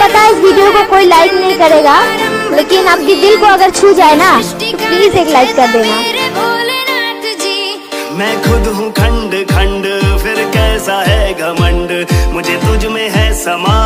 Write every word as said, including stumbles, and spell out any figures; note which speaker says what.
Speaker 1: पता है इस वीडियो को कोई लाइक नहीं करेगा, लेकिन आपके दिल को अगर छू जाए ना तो प्लीज एक लाइक कर देना।
Speaker 2: मैं खुद हूँ खंड खंड, फिर कैसा है घमंड, मुझे तुझ में है समा